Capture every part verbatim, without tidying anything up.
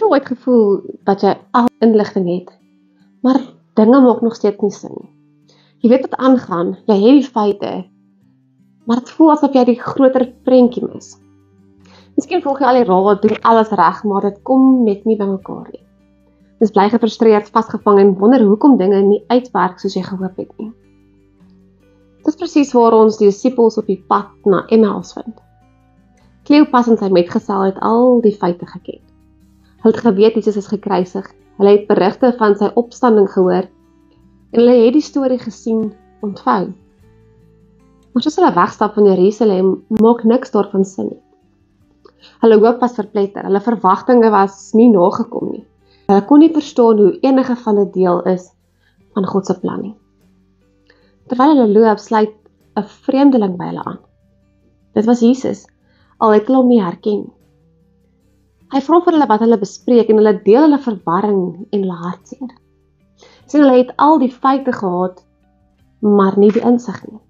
jy ooit gevoel dat jy al inligting het, maar dinge maak nog steeds nie sin nie? Jy weet wat aangaan, jy het die feite, maar het voel asof jy die groter prentjie mis. Miskien volg jy al die raad, doen alles reg, maar dit kom net nie by mekaar nie. Dis bly gefrustreerd, vasgevang en wonder hoekom dinge nie uitwerk soos jy gehoop het nie. Dit is presies waar ons die disippels op die pad na Emmaus vind. Kleopas en sy metgesel het al die feite geken. Hulle het geweet Jesus is gekruisig, hulle het berigte van sy opstanding gehoor en hulle het die storie gesien ontvou. Maar soos hulle wegstap van Jerusalem, maak niks daarvan sin nie. Hulle hoop was verpletter, hulle verwagtinge was nie nagekom nie. Hulle kon nie verstaan hoe enige van dit deel is van God se plan nie. Terwyl hulle loop, sluit 'n vreemdeling by hulle aan. Dit was Jesus, al het hulle hom nie herken nie. Hy vra vir hulle wat hulle bespreek en hulle deel hulle verwarring en hulle hartseer. Sien, hulle het al die feite gehad, maar nie die insig nie.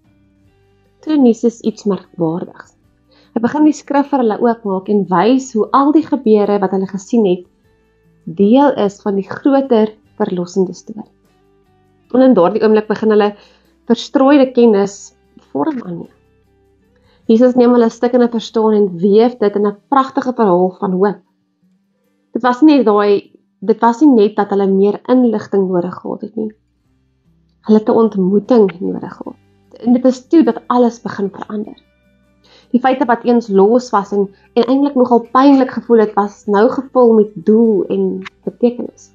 Toe Jesus iets merkwaardigs. Hy begin die skrif vir hulle oopmaak en wys hoe al die gebeure wat hulle gesien het, deel is van die groter verlossende storie. En in daardie oomblik begin hulle verstrooide kennis vorm aanneem. Jesus neem hulle stukkende verstaan en weef dit in 'n pragtige verhaal van hoop. Dit was nie daai, dit was nie net dat hulle meer inligting nodig gehad het nie. Hulle het 'n ontmoeting nodig gehad. En dit is toe dat alles begin verander. Die feite wat eens los was en, en eintlik nogal pynlik gevoel het, was nou gevul met doel en betekenis.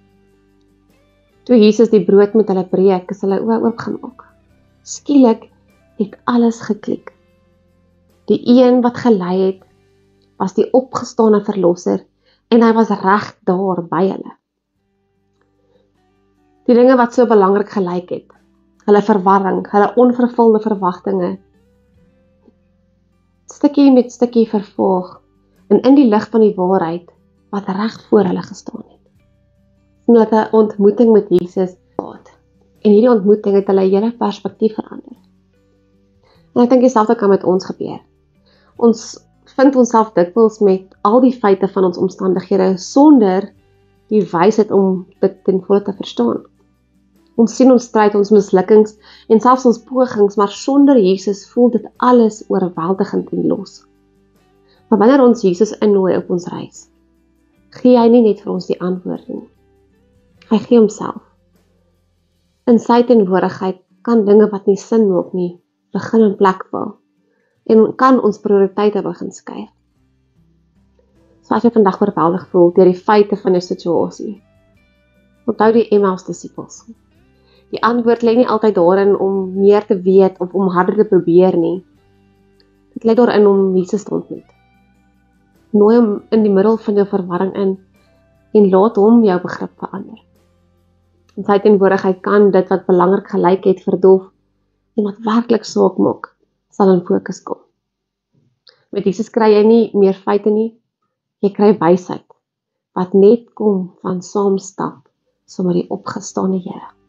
Toe Jesus die brood met hulle breek, is hulle oë oopgemaak. Skielik het alles geklik. Die een wat gelei het, was die opgestane verlosser en hy was reg daar by hulle. Die dinge wat so belangrik gelyk het, hulle verwarring, hulle onvervulde verwagtinge, stukkie met stukkie vervolg en in die lig van die waarheid wat reg voor hulle gestaan het. En hulle het 'n ontmoeting met Jesus gehad. En hierdie ontmoeting het hulle hele perspektief verander. En ek dink dieselfde kan met ons gebeur. Ons vind onsself dikwels met al die feite van ons omstandighede sonder die wysheid om dit ten volle te verstaan. Ons sien ons stryd, ons mislukkings en selfs ons pogings, maar sonder Jesus voel dit alles oorweldigend en los. Maar wanneer ons Jesus innooi op ons reis, gee hy nie net vir ons die antwoord nie. Hy gee homself. In sy teenwoordigheid kan dinge wat nie sin maak nie, begin in plek val en kan ons prioriteite begin skuif. So as jy vandag oorweldig voel deur die feite van 'n situasie, onthou die Emmaus disippels. Die antwoord lê nie altyd daarin om meer te weet of om harder te probeer nie. Dit lê daarin om Jesus te ontmoet. Nooi hom in die middel van jou verwarring in en laat hom jou begrip verander. In sy teenwoordigheid kan dit wat belangrik gelyk het verdof en wat werklik saak maak, sal in fokus kom. Met Jesus kry jy nie meer feite nie, jy kry wysheid wat net kom van saam stap saam met die opgestane Here.